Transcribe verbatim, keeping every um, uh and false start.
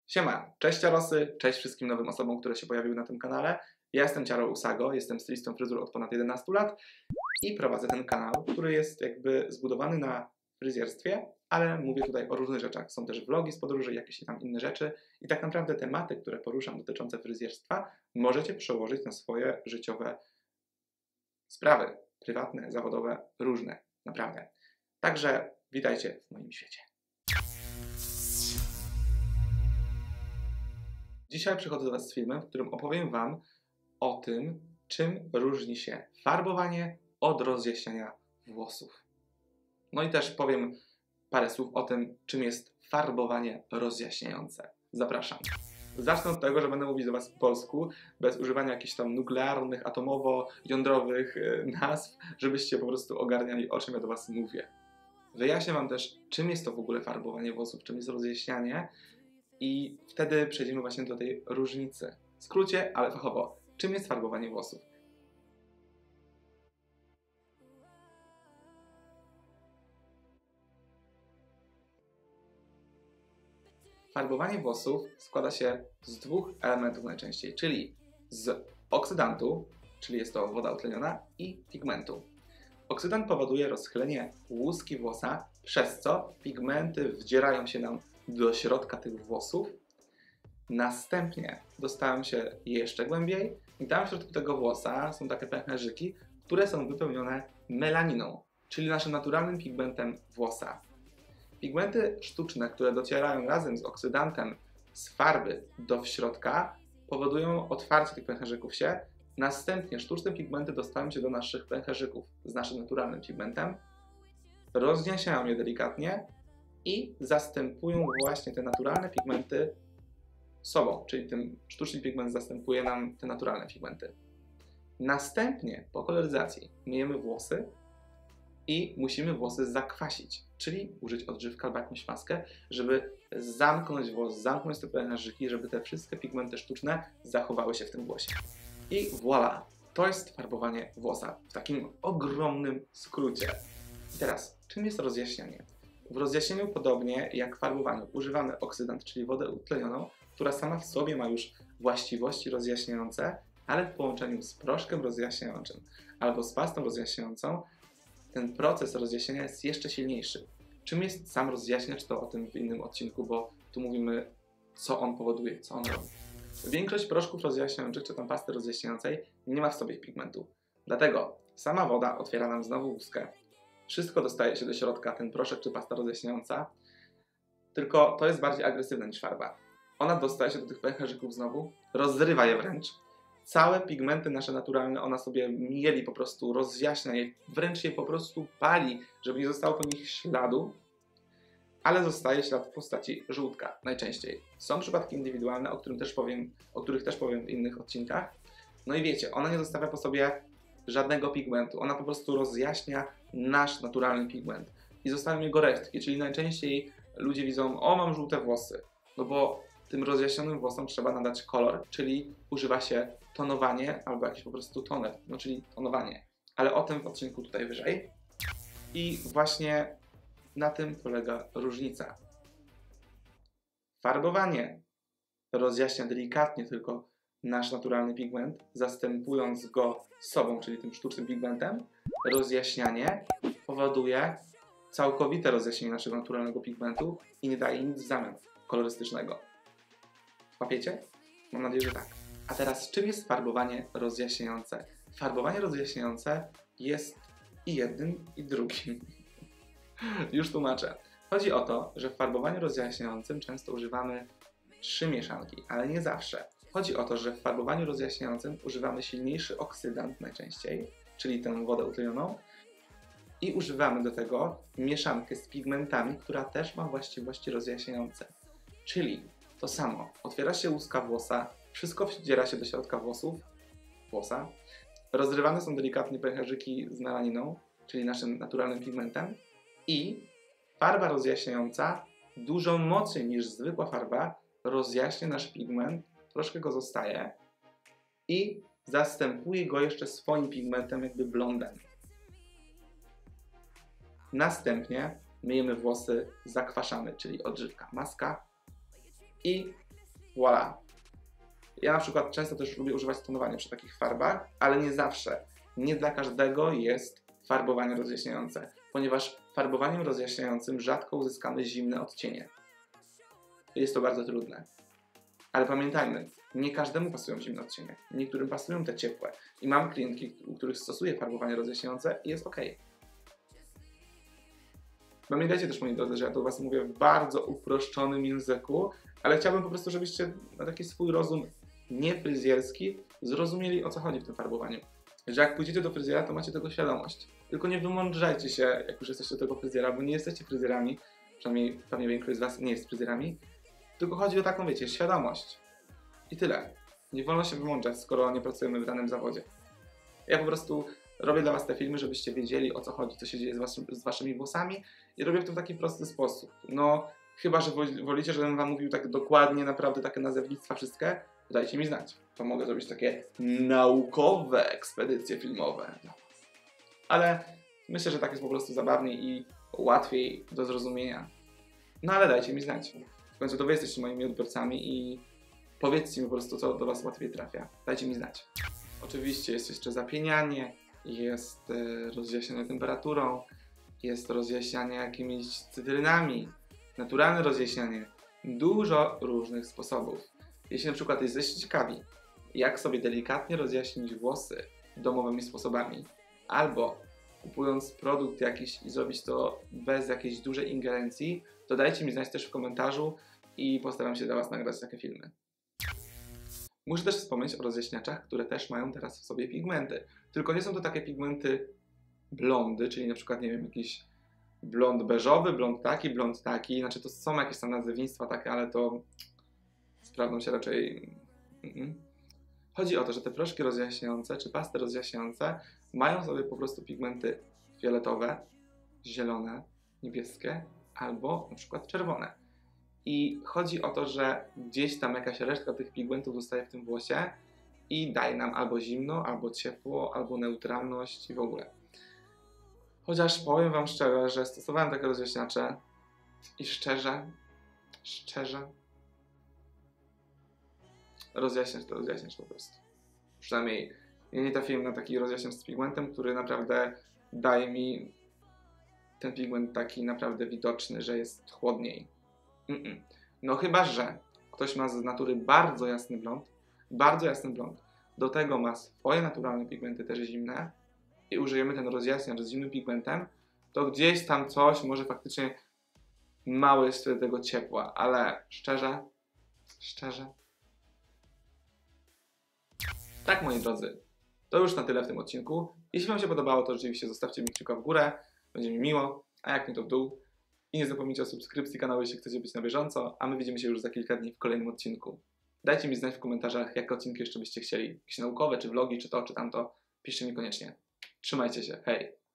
Siema, cześć Ciarosy, cześć wszystkim nowym osobom, które się pojawiły na tym kanale. Ja jestem Ciaro Usago, jestem stylistą fryzur od ponad jedenastu lat i prowadzę ten kanał, który jest jakby zbudowany na fryzjerstwie, ale mówię tutaj o różnych rzeczach. Są też vlogi z podróży, jakieś tam inne rzeczy i tak naprawdę tematy, które poruszam dotyczące fryzjerstwa, możecie przełożyć na swoje życiowe sprawy, prywatne, zawodowe, różne, naprawdę. Także witajcie w moim świecie. Dzisiaj przychodzę do Was z filmem, w którym opowiem Wam o tym, czym różni się farbowanie od rozjaśniania włosów. No i też powiem parę słów o tym, czym jest farbowanie rozjaśniające. Zapraszam. Zacznę od tego, że będę mówić do Was po polsku, bez używania jakichś tam nuklearnych, atomowo-jądrowych nazw, żebyście po prostu ogarniali, o czym ja do Was mówię. Wyjaśnię Wam też, czym jest to w ogóle farbowanie włosów, czym jest rozjaśnianie, i wtedy przejdziemy właśnie do tej różnicy. W skrócie, ale fachowo, czym jest farbowanie włosów? Farbowanie włosów składa się z dwóch elementów najczęściej, czyli z oksydantu, czyli jest to woda utleniona, i pigmentu. Oksydant powoduje rozchylenie łuski włosa, przez co pigmenty wdzierają się nam do środka tych włosów. Następnie dostają się jeszcze głębiej i tam w środku tego włosa są takie pęcherzyki, które są wypełnione melaniną, czyli naszym naturalnym pigmentem włosa. Pigmenty sztuczne, które docierają razem z oksydantem z farby do środka, powodują otwarcie tych pęcherzyków się. Następnie sztuczne pigmenty dostają się do naszych pęcherzyków z naszym naturalnym pigmentem, rozjaśniają je delikatnie i zastępują właśnie te naturalne pigmenty sobą, czyli ten sztuczny pigment zastępuje nam te naturalne pigmenty. Następnie po koloryzacji myjemy włosy i musimy włosy zakwasić, czyli użyć odżywka albo jakąś maskę, żeby zamknąć włos, zamknąć te pęcherzyki, żeby te wszystkie pigmenty sztuczne zachowały się w tym włosie. I voilà! To jest farbowanie włosa w takim ogromnym skrócie. I teraz, czym jest rozjaśnianie? W rozjaśnieniu, podobnie jak w farbowaniu, używamy oksydant, czyli wodę utlenioną, która sama w sobie ma już właściwości rozjaśniające, ale w połączeniu z proszkiem rozjaśniającym albo z pastą rozjaśniającą, ten proces rozjaśnienia jest jeszcze silniejszy. Czym jest sam rozjaśniacz, to o tym w innym odcinku, bo tu mówimy, co on powoduje, co on robi. Większość proszków rozjaśniających, czy tam pasty rozjaśniającej, nie ma w sobie pigmentu. Dlatego sama woda otwiera nam znowu łuskę. Wszystko dostaje się do środka, ten proszek czy pasta rozjaśniająca, tylko to jest bardziej agresywne niż farba. Ona dostaje się do tych pęcherzyków znowu, rozrywa je wręcz. Całe pigmenty nasze naturalne ona sobie mieli, po prostu rozjaśnia je, wręcz je po prostu pali, żeby nie zostało po nich śladu, ale zostaje ślad w postaci żółtka najczęściej. Są przypadki indywidualne, o, którym też powiem, o których też powiem w innych odcinkach. No i wiecie, ona nie zostawia po sobie żadnego pigmentu, ona po prostu rozjaśnia nasz naturalny pigment i zostają jego resztki, czyli najczęściej ludzie widzą, o, mam żółte włosy, no bo tym rozjaśnionym włosom trzeba nadać kolor, czyli używa się tonowanie albo jakiś po prostu toner, no czyli tonowanie. Ale o tym w odcinku tutaj wyżej. I właśnie na tym polega różnica. Farbowanie rozjaśnia delikatnie tylko nasz naturalny pigment, zastępując go sobą, czyli tym sztucznym pigmentem. Rozjaśnianie powoduje całkowite rozjaśnienie naszego naturalnego pigmentu i nie daje nic w zamian kolorystycznego. Łapiecie? Mam nadzieję, że tak. A teraz, czym jest farbowanie rozjaśniające? Farbowanie rozjaśniające jest i jednym, i drugim. Już tłumaczę. Chodzi o to, że w farbowaniu rozjaśniającym często używamy trzy mieszanki, ale nie zawsze. Chodzi o to, że w farbowaniu rozjaśniającym używamy silniejszy oksydant najczęściej, czyli tę wodę utlenioną, i używamy do tego mieszankę z pigmentami, która też ma właściwości rozjaśniające. Czyli to samo. Otwiera się łuska włosa, wszystko wdziera się do środka włosów, włosa. Rozrywane są delikatnie pęcherzyki z melaniną, czyli naszym naturalnym pigmentem. I farba rozjaśniająca dużo mocniej niż zwykła farba rozjaśnia nasz pigment, troszkę go zostaje i zastępuje go jeszcze swoim pigmentem, jakby blondem. Następnie myjemy włosy, zakwaszamy, czyli odżywka, maska, i Voilà. Ja na przykład często też lubię używać tonowania przy takich farbach, ale nie zawsze. Nie dla każdego jest farbowanie rozjaśniające, ponieważ farbowaniem rozjaśniającym rzadko uzyskamy zimne odcienie. Jest to bardzo trudne. Ale pamiętajmy, nie każdemu pasują zimne odcienie. Niektórym pasują te ciepłe. I mam klientki, u których stosuję farbowanie rozjaśniające i jest ok. Pamiętajcie też, moi drodzy, że ja to Was mówię w bardzo uproszczonym języku, ale chciałbym po prostu, żebyście na taki swój rozum niefryzjerski zrozumieli, o co chodzi w tym farbowaniu. Że jak pójdziecie do fryzjera, to macie tego świadomość. Tylko nie wymądrzajcie się, jak już jesteście do tego fryzjera, bo nie jesteście fryzjerami, przynajmniej pewnie większość z Was nie jest fryzjerami, tylko chodzi o taką, wiecie, świadomość. I tyle. Nie wolno się wymądrzać, skoro nie pracujemy w danym zawodzie. Ja po prostu robię dla Was te filmy, żebyście wiedzieli, o co chodzi, co się dzieje z, was, z Waszymi włosami i robię to w taki prosty sposób. No, chyba że wolicie, żebym Wam mówił tak dokładnie, naprawdę takie nazewnictwa wszystkie, to dajcie mi znać. To mogę zrobić takie naukowe ekspedycje filmowe dla Was. Ale myślę, że tak jest po prostu zabawniej i łatwiej do zrozumienia. No ale dajcie mi znać. W końcu to Wy jesteście moimi odbiorcami i powiedzcie mi po prostu, co do Was łatwiej trafia. Dajcie mi znać. Oczywiście jest jeszcze zapienianie, jest e, rozjaśnianie temperaturą, jest rozjaśnianie jakimiś cytrynami, naturalne rozjaśnianie. Dużo różnych sposobów. Jeśli na przykład jesteście ciekawi, jak sobie delikatnie rozjaśnić włosy domowymi sposobami, albo kupując produkt jakiś i zrobić to bez jakiejś dużej ingerencji, to dajcie mi znać też w komentarzu i postaram się dla Was nagrać takie filmy. Muszę też wspomnieć o rozjaśniaczach, które też mają teraz w sobie pigmenty. Tylko nie są to takie pigmenty blondy, czyli na przykład, nie wiem, jakiś blond beżowy, blond taki, blond taki. Znaczy to są jakieś tam nazewnictwa takie, ale to sprawdzą się raczej... Mm-mm. Chodzi o to, że te proszki rozjaśniające, czy pasty rozjaśniające mają w sobie po prostu pigmenty fioletowe, zielone, niebieskie albo na przykład czerwone. I chodzi o to, że gdzieś tam jakaś resztka tych pigmentów zostaje w tym włosie i daje nam albo zimno, albo ciepło, albo neutralność i w ogóle. Chociaż powiem Wam szczerze, że stosowałem takie rozjaśniacze i szczerze, szczerze, rozjaśniać to rozjaśniać po prostu. Przynajmniej ja nie trafiłem na taki rozjaśniacz z pigmentem, który naprawdę daje mi ten pigment taki naprawdę widoczny, że jest chłodniej. Mm-mm. No chyba, że ktoś ma z natury bardzo jasny blond, bardzo jasny blond, do tego ma swoje naturalne pigmenty też zimne i użyjemy ten rozjaśniacz z zimnym pigmentem, to gdzieś tam coś może faktycznie mało jest wtedy tego ciepła, ale szczerze, szczerze. Tak, moi drodzy, to już na tyle w tym odcinku. Jeśli Wam się podobało, to rzeczywiście zostawcie mi kciuka w górę, będzie mi miło, a jak nie to w dół. I nie zapomnijcie o subskrypcji kanału, jeśli chcecie być na bieżąco, a my widzimy się już za kilka dni w kolejnym odcinku. Dajcie mi znać w komentarzach, jakie odcinki jeszcze byście chcieli. Jakieś naukowe, czy vlogi, czy to, czy tamto. Piszcie mi koniecznie. Trzymajcie się, hej!